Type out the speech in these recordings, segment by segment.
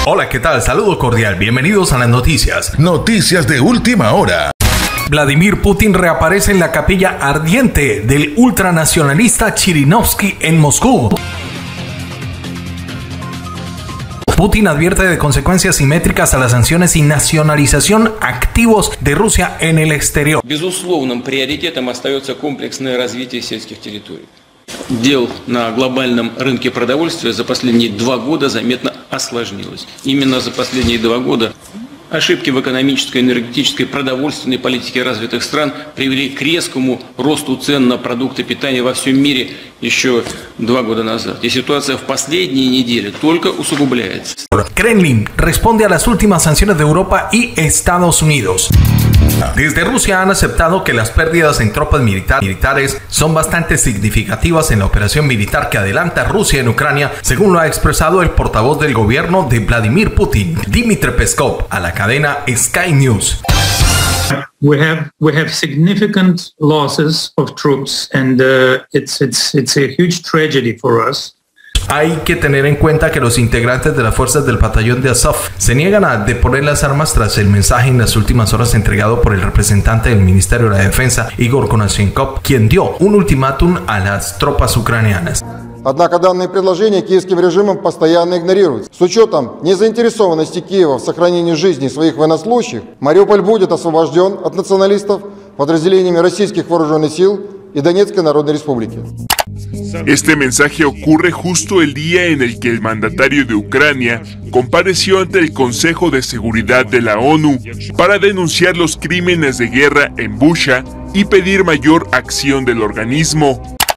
Hola, ¿qué tal? Saludo cordial. Bienvenidos a las noticias. Noticias de última hora. Vladimir Putin reaparece en la capilla ardiente del ultranacionalista Chirinovsky en Moscú. Putin advierte de consecuencias simétricas a las sanciones y nacionalización activos de Rusia en el exterior. Безусловным приоритетом остается комплексное развитие сельских территорий. Дел на глобальном рынке продовольствия за последние 2 года заметно осложнилось. Именно за последние 2 года ошибки в экономической, энергетической, продовольственной политике развитых стран привели к резкому росту цен на продукты питания во всем мире еще 2 года назад. И ситуация в последние недели только усугубляется. Kremlin responde a las últimas sanciones de Europa y Estados Unidos. Desde Rusia han aceptado que las pérdidas en tropas militares son bastante significativas en la operación militar que adelanta Rusia en Ucrania, según lo ha expresado el portavoz del gobierno de Vladimir Putin, Dmitry Peskov, a la cadena Sky News. We have significant losses of troops, and it's a huge tragedy for us. Hay que tener en cuenta que los integrantes de las fuerzas del batallón de Azov se niegan a deponer las armas tras el mensaje en las últimas horas entregado por el representante del Ministerio de la Defensa, Igor Konashenkov, quien dio un ultimátum a las tropas ucranianas. Однако данные предложения киевским режимом постоянно игнорируются. С учетом незаинтересованности Киева в сохранении жизни своих военнослужащих, Мариуполь будет освобожден от националистов подразделениями российских вооруженных сил y Donetsk Народной Республики. Este mensaje ocurre justo el día en el que el mandatario de Ucrania compareció ante el Consejo de Seguridad de la ONU para denunciar los crímenes de guerra en Bucha y pedir mayor acción del organismo.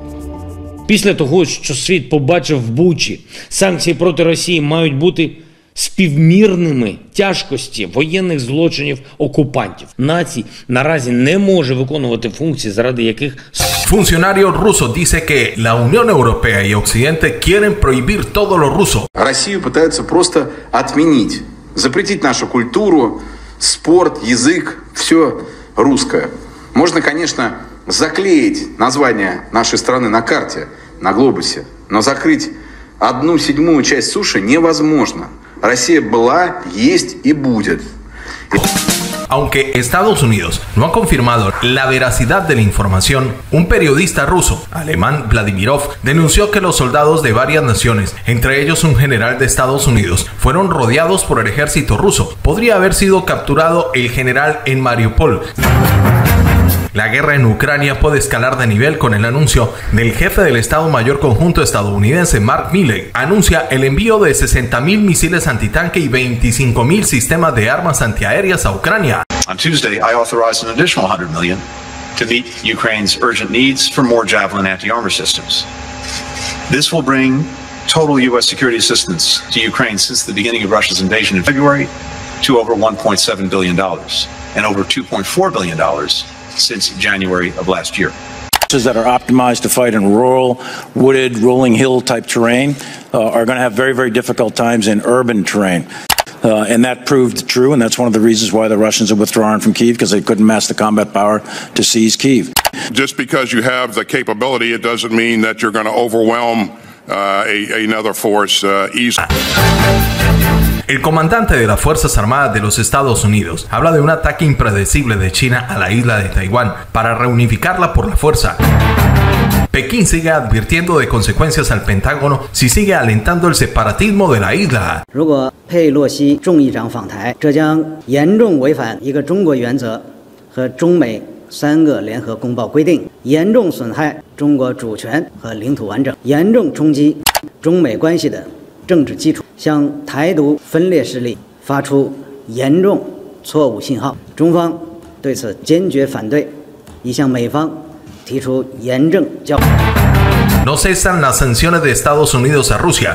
Після того, що світ побачив в Бучі, санкції проти Росії мають бути співмірними тяжкості воєнних злочинів окупантів. Націй наразі не може виконувати функції, заради яких... Funcionario ruso dice que la Unión Europea y Occidente quieren prohibir todo lo ruso. Россию пытаются просто отменить, запретить нашу культуру, спорт, язык, все русское. Можно, конечно, заклеить название нашей страны на карте, на глобусе, но закрыть 1/7 часть суши невозможно. Россия была, есть и будет. Aunque Estados Unidos no ha confirmado la veracidad de la información, un periodista ruso, alemán Vladimirov, denunció que los soldados de varias naciones, entre ellos un general de Estados Unidos, fueron rodeados por el ejército ruso. Podría haber sido capturado el general en Mariupol. La guerra en Ucrania puede escalar de nivel con el anuncio del jefe del Estado Mayor Conjunto estadounidense Mark Milley. Anuncia el envío de 60,000 misiles antitanque y 25,000 sistemas de armas antiaéreas a Ucrania. On Tuesday, I authorized an additional $100 million to meet Ukraine's urgent needs for more Javelin anti-armor systems. This will bring total U.S. security assistance to Ukraine since the beginning of Russia's invasion in February to over $1.7 billion and over $2.4 billion since January of last year. That are optimized to fight in rural, wooded, rolling hill type terrain are going to have very, very difficult times in urban terrain. And that proved true, and that's one of the reasons why the Russians are withdrawing from Kyiv, because they couldn't mass the combat power to seize Kyiv. Just because you have the capability, it doesn't mean that you're going to overwhelm another force easily. El comandante de las Fuerzas Armadas de los Estados Unidos habla de un ataque impredecible de China a la isla de Taiwán para reunificarla por la fuerza. Pekín sigue advirtiendo de consecuencias al Pentágono si sigue alentando el separatismo de la isla. 如果佩洛西众议长访台，这将严重违反一个中国原则和中美3个联合公报规定，严重损害中国主权和领土完整，严重冲击中美关系的政治基础，向台独分裂势力发出严重错误信号。中方对此坚决反对，已向美方提出严正交。 No cesan las sanciones de Estados Unidos a Rusia.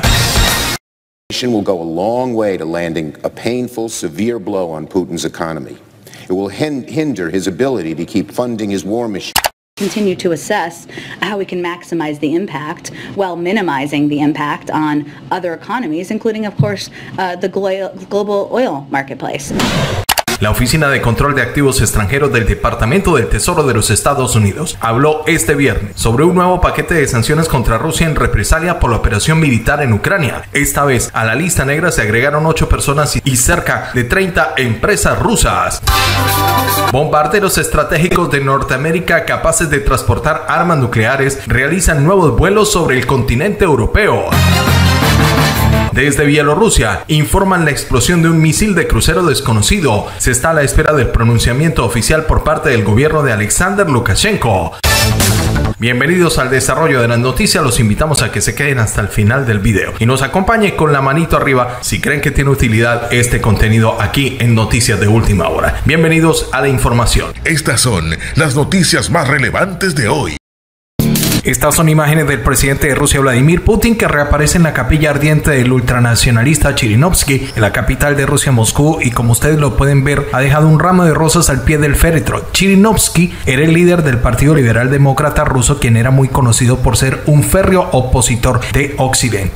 Will go a long way to landing a painful, severe blow on Putin's economy. It will hinder his ability to keep funding his war machine. Continue to assess how we can maximize the impact while minimizing the impact on other economies, including, of course, the global oil marketplace. La Oficina de Control de Activos Extranjeros del Departamento del Tesoro de los Estados Unidos habló este viernes sobre un nuevo paquete de sanciones contra Rusia en represalia por la operación militar en Ucrania. Esta vez, a la lista negra se agregaron 8 personas y cerca de 30 empresas rusas. Bombarderos estratégicos de Norteamérica capaces de transportar armas nucleares realizan nuevos vuelos sobre el continente europeo. Desde Bielorrusia informan la explosión de un misil de crucero desconocido. Se está a la espera del pronunciamiento oficial por parte del gobierno de Alexander Lukashenko. Bienvenidos al desarrollo de las noticias, los invitamos a que se queden hasta el final del video y nos acompañen con la manito arriba si creen que tiene utilidad este contenido aquí en Noticias de Última Hora. Bienvenidos a la información. Estas son las noticias más relevantes de hoy. Estas son imágenes del presidente de Rusia, Vladimir Putin, que reaparece en la capilla ardiente del ultranacionalista Chirinovsky, en la capital de Rusia, Moscú, y como ustedes lo pueden ver, ha dejado un ramo de rosas al pie del féretro. Chirinovsky era el líder del Partido Liberal Demócrata ruso, quien era muy conocido por ser un férreo opositor de Occidente.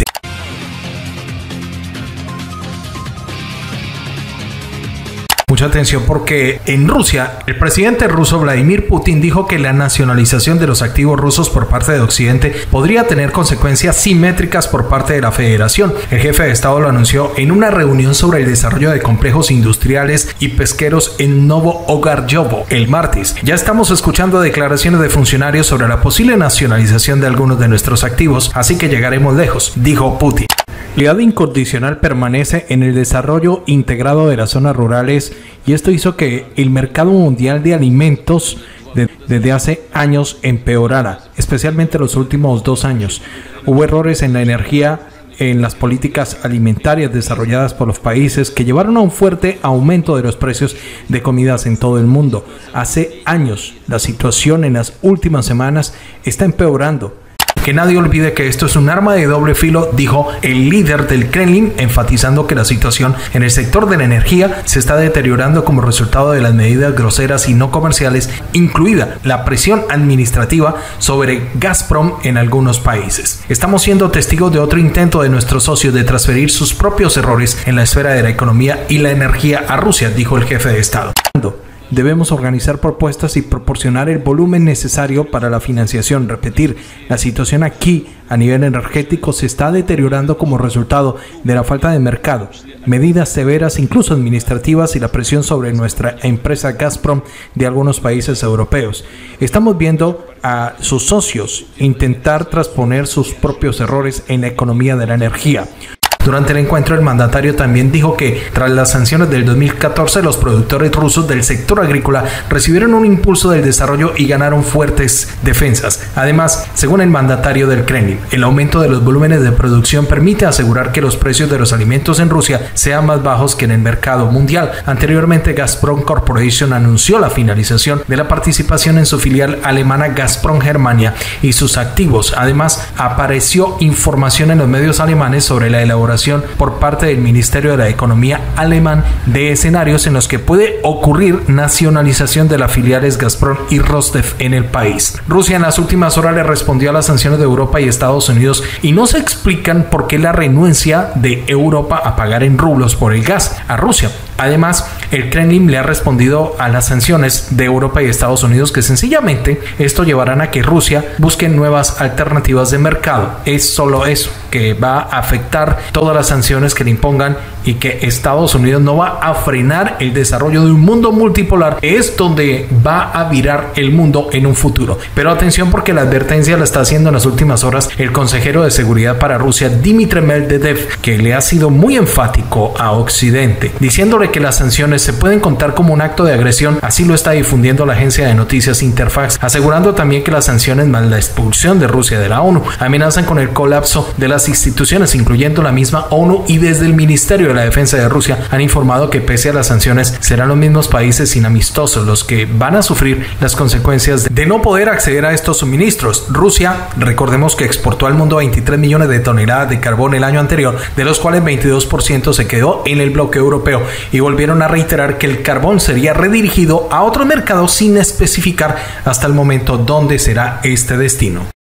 Mucha atención porque en Rusia, el presidente ruso Vladimir Putin dijo que la nacionalización de los activos rusos por parte de Occidente podría tener consecuencias simétricas por parte de la Federación. El jefe de Estado lo anunció en una reunión sobre el desarrollo de complejos industriales y pesqueros en Novo-Ogaryovo el martes. Ya estamos escuchando declaraciones de funcionarios sobre la posible nacionalización de algunos de nuestros activos, así que llegaremos lejos, dijo Putin. La lealtad incondicional permanece en el desarrollo integrado de las zonas rurales y esto hizo que el mercado mundial de alimentos desde hace años empeorara, especialmente los últimos 2 años. Hubo errores en la energía, en las políticas alimentarias desarrolladas por los países que llevaron a un fuerte aumento de los precios de comidas en todo el mundo. Hace años, la situación en las últimas semanas está empeorando. Que nadie olvide que esto es un arma de doble filo, dijo el líder del Kremlin, enfatizando que la situación en el sector de la energía se está deteriorando como resultado de las medidas groseras y no comerciales, incluida la presión administrativa sobre Gazprom en algunos países. Estamos siendo testigos de otro intento de nuestros socios de transferir sus propios errores en la esfera de la economía y la energía a Rusia, dijo el jefe de Estado. Debemos organizar propuestas y proporcionar el volumen necesario para la financiación. Repetir, la situación aquí a nivel energético se está deteriorando como resultado de la falta de mercado, medidas severas incluso administrativas y la presión sobre nuestra empresa Gazprom de algunos países europeos. Estamos viendo a sus socios intentar transponer sus propios errores en la economía de la energía. Durante el encuentro, el mandatario también dijo que tras las sanciones del 2014, los productores rusos del sector agrícola recibieron un impulso del desarrollo y ganaron fuertes defensas. Además, según el mandatario del Kremlin, el aumento de los volúmenes de producción permite asegurar que los precios de los alimentos en Rusia sean más bajos que en el mercado mundial. Anteriormente, Gazprom Corporation anunció la finalización de la participación en su filial alemana Gazprom Germania y sus activos. Además, apareció información en los medios alemanes sobre la elaboración por parte del Ministerio de la Economía alemán de escenarios en los que puede ocurrir nacionalización de las filiales Gazprom y Rostef en el país. Rusia en las últimas horas le respondió a las sanciones de Europa y Estados Unidos y no se explican por qué la renuencia de Europa a pagar en rublos por el gas a Rusia. Además, el Kremlin le ha respondido a las sanciones de Europa y Estados Unidos que sencillamente esto llevarán a que Rusia busque nuevas alternativas de mercado. Es solo eso, que va a afectar todas las sanciones que le impongan y que Estados Unidos no va a frenar el desarrollo de un mundo multipolar. Es donde va a virar el mundo en un futuro. Pero atención porque la advertencia la está haciendo en las últimas horas el consejero de seguridad para Rusia, Dmitry Medvedev, que le ha sido muy enfático a Occidente, diciéndole que las sanciones se pueden contar como un acto de agresión. Así lo está difundiendo la agencia de noticias Interfax, asegurando también que las sanciones más la expulsión de Rusia de la ONU amenazan con el colapso de las instituciones, incluyendo la misma ONU, y desde el Ministerio de la Defensa de Rusia han informado que pese a las sanciones serán los mismos países inamistosos los que van a sufrir las consecuencias de no poder acceder a estos suministros. Rusia, recordemos que exportó al mundo 23 millones de toneladas de carbón el año anterior, de los cuales 22% se quedó en el bloque europeo, y volvieron a reiterar que el carbón sería redirigido a otros mercados sin especificar hasta el momento dónde será este destino.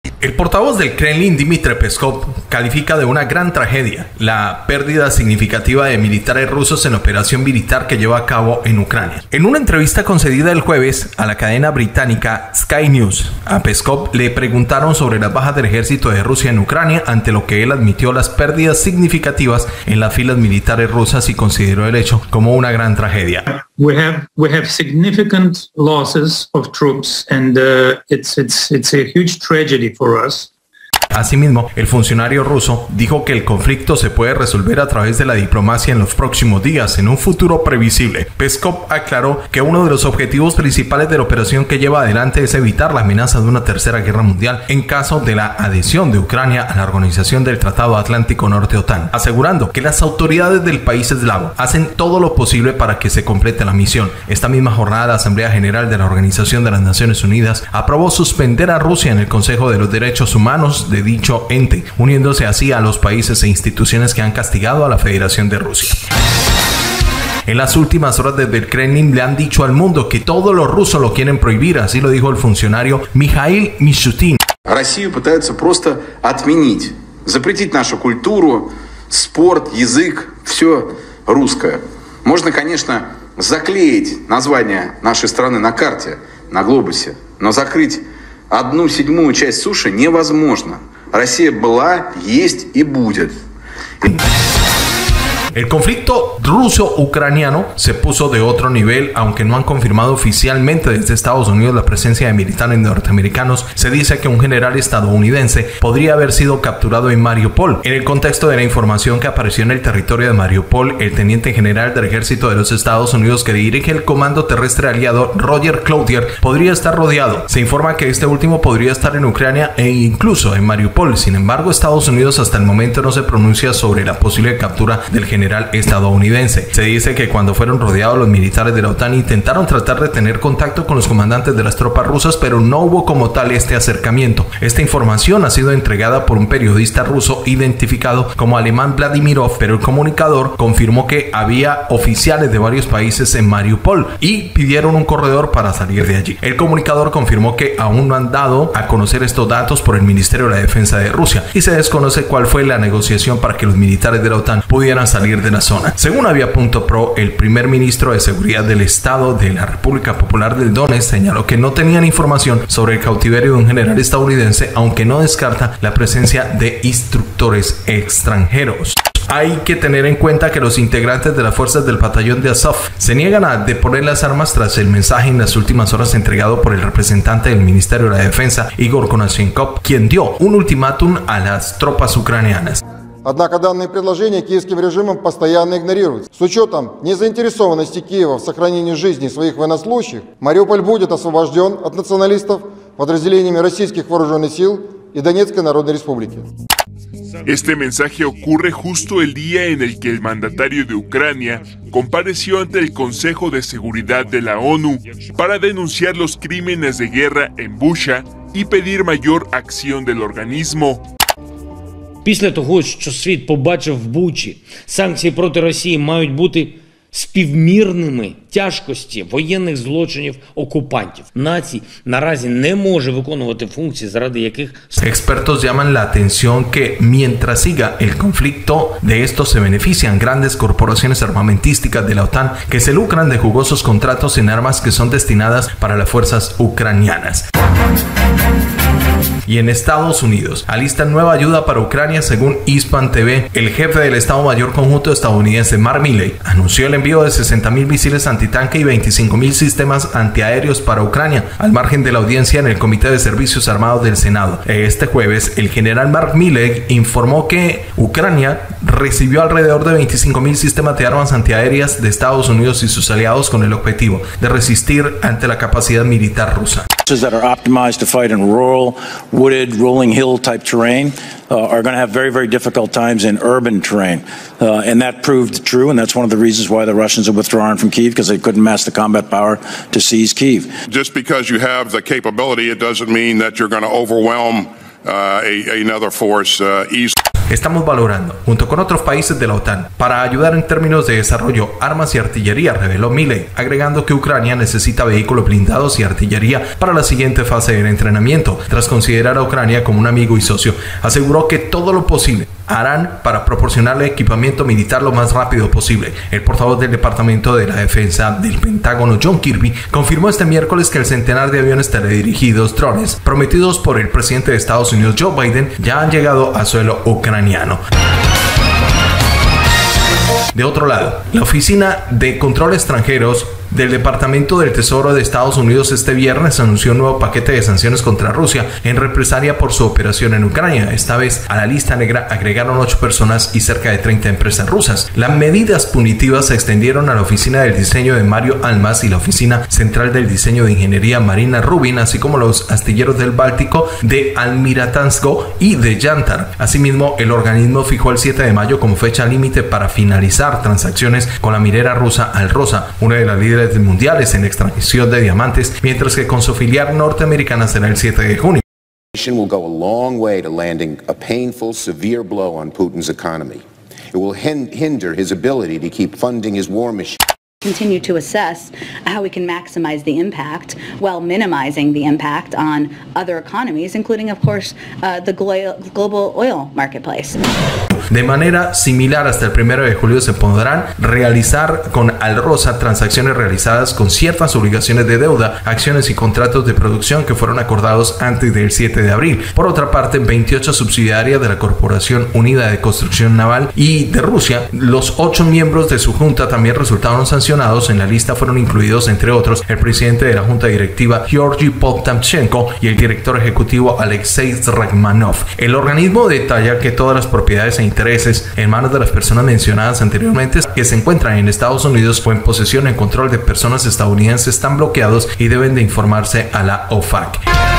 El portavoz del Kremlin, Dmitry Peskov, califica de una gran tragedia la pérdida significativa de militares rusos en la operación militar que lleva a cabo en Ucrania. En una entrevista concedida el jueves a la cadena británica Sky News, a Peskov le preguntaron sobre las bajas del ejército de Rusia en Ucrania, ante lo que él admitió las pérdidas significativas en las filas militares rusas y consideró el hecho como una gran tragedia. We have significant losses of troops, and it's a huge tragedy for us. Asimismo, el funcionario ruso dijo que el conflicto se puede resolver a través de la diplomacia en los próximos días, en un futuro previsible. Peskov aclaró que uno de los objetivos principales de la operación que lleva adelante es evitar la amenaza de una tercera guerra mundial en caso de la adhesión de Ucrania a la Organización del Tratado Atlántico Norte OTAN, asegurando que las autoridades del país eslavo hacen todo lo posible para que se complete la misión. Esta misma jornada, la Asamblea General de la Organización de las Naciones Unidas aprobó suspender a Rusia en el Consejo de los Derechos Humanos de dicho ente, uniéndose así a los países e instituciones que han castigado a la Federación de Rusia. En las últimas horas, desde el Kremlin le han dicho al mundo que todos los rusos lo quieren prohibir, así lo dijo el funcionario Mikhail Mishustin. Россию пытаются просто отменить, запретить нашу культуру, спорт, язык, все русское. Можно, конечно, заклеить название нашей страны на карте, на глобусе, но закрыть 1/7 часть суши невозможно. Россия была, есть и будет. El conflicto ruso-ucraniano se puso de otro nivel, aunque no han confirmado oficialmente desde Estados Unidos la presencia de militares norteamericanos. Se dice que un general estadounidense podría haber sido capturado en Mariupol. En el contexto de la información que apareció en el territorio de Mariupol, el teniente general del ejército de los Estados Unidos que dirige el comando terrestre aliado, Roger Cloutier, podría estar rodeado. Se informa que este último podría estar en Ucrania e incluso en Mariupol. Sin embargo, Estados Unidos hasta el momento no se pronuncia sobre la posible captura del general estadounidense. Se dice que cuando fueron rodeados, los militares de la OTAN intentaron tratar de tener contacto con los comandantes de las tropas rusas, pero no hubo como tal este acercamiento. Esta información ha sido entregada por un periodista ruso identificado como Alemán Vladimirov, pero el comunicador confirmó que había oficiales de varios países en Mariupol y pidieron un corredor para salir de allí. El comunicador confirmó que aún no han dado a conocer estos datos por el Ministerio de la Defensa de Rusia y se desconoce cuál fue la negociación para que los militares de la OTAN pudieran salir de la zona. Según Avia.pro, el primer ministro de Seguridad del Estado de la República Popular del Donetsk señaló que no tenían información sobre el cautiverio de un general estadounidense, aunque no descarta la presencia de instructores extranjeros. Hay que tener en cuenta que los integrantes de las fuerzas del batallón de Azov se niegan a deponer las armas tras el mensaje en las últimas horas entregado por el representante del Ministerio de la Defensa, Igor Konashenkov, quien dio un ultimátum a las tropas ucranianas. Однако данные предложения киевским режимом постоянно игнорируются. С учетом незаинтересованности Киева в сохранении жизни своих военнослужащих, Мариуполь будет освобожден от националистов подразделениями российских вооруженных сил и Донецкой Народной Республики. Este mensaje ocurre justo el día en el que el mandatario de Ucrania compareció ante el Consejo de Seguridad de la ONU para denunciar los crímenes de guerra en Bucha y pedir mayor acción del organismo. Після того, що світ побачив в Бучі, санкції проти Росії мають бути співмірними тяжкості воєнних злочинів окупантів. Націй наразі не може виконувати функції, заради яких... Expertos llaman la atención que mientras siga el conflicto, de esto se benefician grandes corporaciones armamentísticas de la OTAN que se lucran de jugosos contratos en armas que son destinadas para las fuerzas ucranianas. Y en Estados Unidos alistan nueva ayuda para Ucrania. Según Hispan TV, el jefe del Estado Mayor Conjunto estadounidense Mark Milley anunció el envío de 60,000 misiles antitanque y 25,000 sistemas antiaéreos para Ucrania, al margen de la audiencia en el Comité de Servicios Armados del Senado. Este jueves, el general Mark Milley informó que Ucrania recibió alrededor de 25,000 sistemas de armas antiaéreas de Estados Unidos y sus aliados con el objetivo de resistir ante la capacidad militar rusa. That are optimized to fight in rural, wooded, rolling hill type terrain are going to have very, very difficult times in urban terrain. And that proved true, and that's one of the reasons why the Russians are withdrawing from Kyiv, because they couldn't mass the combat power to seize Kyiv. Just because you have the capability, it doesn't mean that you're going to overwhelm another force easily. estamos valorando, junto con otros países de la OTAN, para ayudar en términos de desarrollo, armas y artillería, reveló Milley, agregando que Ucrania necesita vehículos blindados y artillería para la siguiente fase del entrenamiento. Tras considerar a Ucrania como un amigo y socio, aseguró que todo lo posible harán para proporcionarle equipamiento militar lo más rápido posible. El portavoz del Departamento de la Defensa del Pentágono, John Kirby, confirmó este miércoles que el centenar de aviones teledirigidos drones prometidos por el presidente de Estados Unidos, Joe Biden, ya han llegado a suelo ucraniano. De otro lado, la Oficina de Control Extranjeros del Departamento del Tesoro de Estados Unidos este viernes anunció un nuevo paquete de sanciones contra Rusia en represalia por su operación en Ucrania. Esta vez a la lista negra agregaron 8 personas y cerca de 30 empresas rusas. Las medidas punitivas se extendieron a la Oficina del Diseño de Mario Almas y la Oficina Central del Diseño de Ingeniería Marina Rubin, así como los astilleros del Báltico de Almirantazgo y de Yantar. Asimismo, el organismo fijó el 7 de mayo como fecha límite para finalizar transacciones con la minera rusa Alrosa, una de las líderes mundiales en extracción de diamantes, mientras que con su filial norteamericana será el 7 de junio. Will go a long way to landing a painful, severe blow on Putin's economy. It will hinder his ability to keep funding his war machine. Continue to assess how we can maximize the impact while minimizing the impact on other economies, including, of course, the global oil marketplace. De manera similar, hasta el 1 de julio se podrán realizar con Alrosa transacciones realizadas con ciertas obligaciones de deuda, acciones y contratos de producción que fueron acordados antes del 7 de abril. Por otra parte, 28 subsidiarias de la Corporación Unida de Construcción Naval y de Rusia, los 8 miembros de su junta también resultaron sancionados. En la lista fueron incluidos, entre otros, el presidente de la junta directiva Georgy Potamchenko y el director ejecutivo Alexei Zragmanov. El organismo detalla que todas las propiedades e intereses en manos de las personas mencionadas anteriormente que se encuentran en Estados Unidos o en posesión en control de personas estadounidenses están bloqueados y deben de informarse a la OFAC.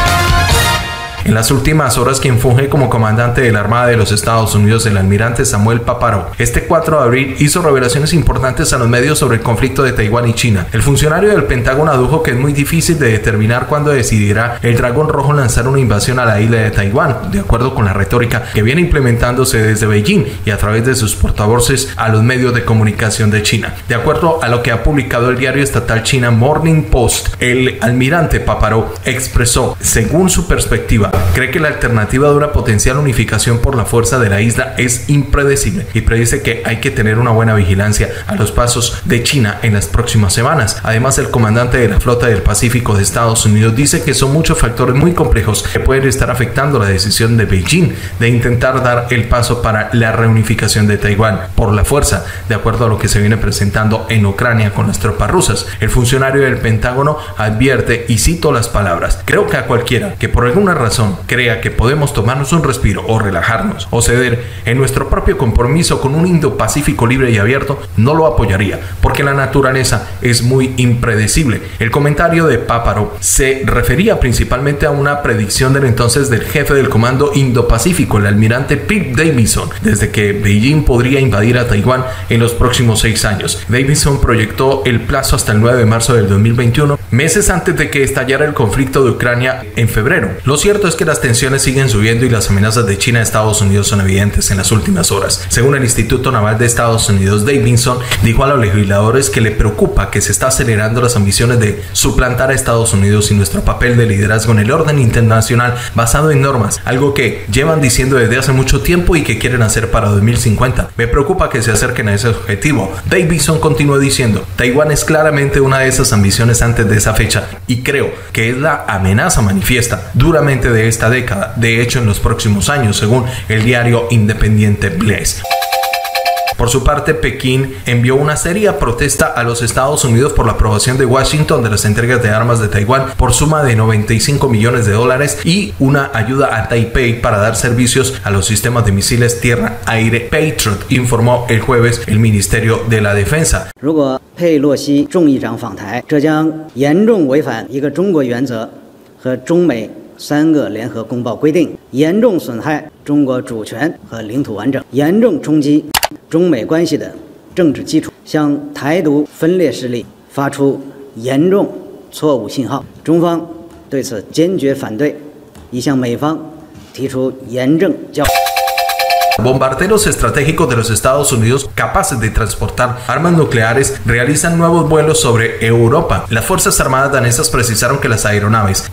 En las últimas horas, quien funge como comandante de la Armada de los Estados Unidos, el almirante Samuel Paparo, este 4 de abril hizo revelaciones importantes a los medios sobre el conflicto de Taiwán y China. El funcionario del Pentágono adujo que es muy difícil de determinar cuándo decidirá el Dragón Rojo lanzar una invasión a la isla de Taiwán, de acuerdo con la retórica que viene implementándose desde Beijing y a través de sus portavoces a los medios de comunicación de China. De acuerdo a lo que ha publicado el diario estatal China Morning Post, el almirante Paparo expresó, según su perspectiva, cree que la alternativa de una potencial unificación por la fuerza de la isla es impredecible y predice que hay que tener una buena vigilancia a los pasos de China en las próximas semanas. Además, el comandante de la Flota del Pacífico de Estados Unidos dice que son muchos factores muy complejos que pueden estar afectando la decisión de Beijing de intentar dar el paso para la reunificación de Taiwán por la fuerza, de acuerdo a lo que se viene presentando en Ucrania con las tropas rusas. El funcionario del Pentágono advierte, y cito las palabras: creo que a cualquiera que por alguna razón crea que podemos tomarnos un respiro o relajarnos o ceder en nuestro propio compromiso con un Indo-Pacífico libre y abierto, no lo apoyaría, porque la naturaleza es muy impredecible. El comentario de Paparo se refería principalmente a una predicción del entonces del jefe del Comando Indo-Pacífico, el almirante Pete Davidson, desde que Beijing podría invadir a Taiwán en los próximos 6 años. Davidson proyectó el plazo hasta el 9 de marzo del 2021, meses antes de que estallara el conflicto de Ucrania en febrero. Lo cierto es que las tensiones siguen subiendo y las amenazas de China a Estados Unidos son evidentes en las últimas horas. Según el Instituto Naval de Estados Unidos, Davidson dijo a los legisladores que le preocupa que se está acelerando las ambiciones de suplantar a Estados Unidos y nuestro papel de liderazgo en el orden internacional basado en normas, algo que llevan diciendo desde hace mucho tiempo y que quieren hacer para 2050. Me preocupa que se acerquen a ese objetivo. Davidson continuó diciendo: Taiwán es claramente una de esas ambiciones antes de esa fecha y creo que es la amenaza manifiesta duramente de esta década, de hecho en los próximos años, según el diario independiente Blaze. Por su parte, Pekín envió una seria protesta a los Estados Unidos por la aprobación de Washington de las entregas de armas de Taiwán por suma de $95 millones y una ayuda a Taipei para dar servicios a los sistemas de misiles tierra-aire Patriot, informó el jueves el Ministerio de la Defensa. 如果佩洛西众议长访台，这将严重违反一个中国原则和中美3个联合公报规定，严重损害中国主权和领土完整，严重冲击中美关系的政治基础，向台独分裂势力发出严重错误信号。中方对此坚决反对，已向美方提出严正交。 Bombarderos estratégicos de los Estados Unidos capaces de transportar armas nucleares realizan nuevos vuelos sobre Europa. Las Fuerzas Armadas danesas precisaron que las aeronaves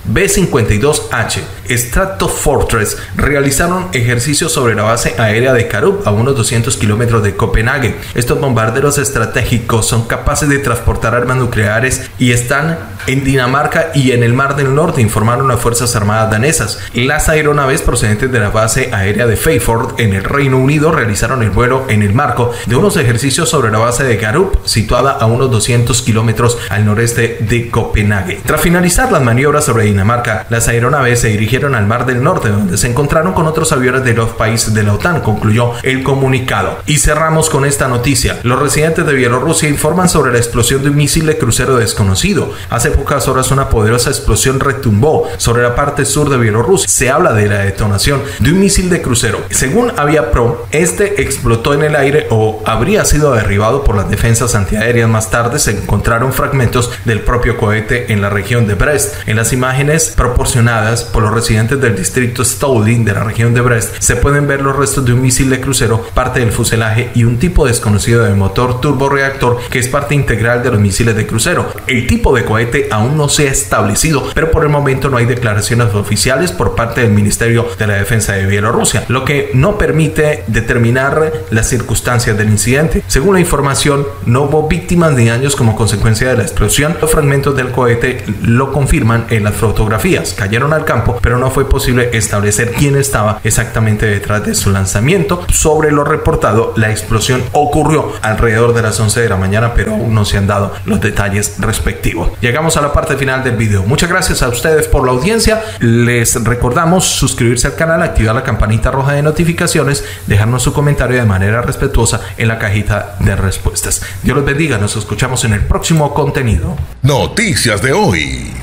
B-52H Stratofortress realizaron ejercicios sobre la base aérea de Karup, a unos 200 kilómetros de Copenhague. Estos bombarderos estratégicos son capaces de transportar armas nucleares y están en Dinamarca y en el Mar del Norte, informaron las Fuerzas Armadas danesas. Las aeronaves procedentes de la base aérea de Fairford en el Reino Unido realizaron el vuelo en el marco de unos ejercicios sobre la base de Karup, situada a unos 200 kilómetros al noreste de Copenhague. Tras finalizar las maniobras sobre Dinamarca, las aeronaves se dirigieron al Mar del Norte, donde se encontraron con otros aviones de los países de la OTAN, concluyó el comunicado. Y cerramos con esta noticia. Los residentes de Bielorrusia informan sobre la explosión de un misil de crucero desconocido. Hace pocas horas una poderosa explosión retumbó sobre la parte sur de Bielorrusia. Se habla de la detonación de un misil de crucero. Según Aviapro, este explotó en el aire o habría sido derribado por las defensas antiaéreas. Más tarde se encontraron fragmentos del propio cohete en la región de Brest. En las imágenes proporcionadas por los residentes del distrito Stoulding de la región de Brest se pueden ver los restos de un misil de crucero, parte del fuselaje y un tipo desconocido de motor turborreactor que es parte integral de los misiles de crucero. El tipo de cohete aún no se ha establecido, pero por el momento no hay declaraciones oficiales por parte del Ministerio de la Defensa de Bielorrusia, lo que no permite determinar las circunstancias del incidente. Según la información, no hubo víctimas ni daños como consecuencia de la explosión. Los fragmentos del cohete lo confirman en las fotografías. Cayeron al campo, pero no fue posible establecer quién estaba exactamente detrás de su lanzamiento. Sobre lo reportado, la explosión ocurrió alrededor de las 11 de la mañana, pero aún no se han dado los detalles respectivos. Llegamos a la parte final del video. Muchas gracias a ustedes por la audiencia. Les recordamos suscribirse al canal, activar la campanita roja de notificaciones, dejarnos su comentario de manera respetuosa en la cajita de respuestas. Dios los bendiga, nos escuchamos en el próximo contenido. Noticias de hoy.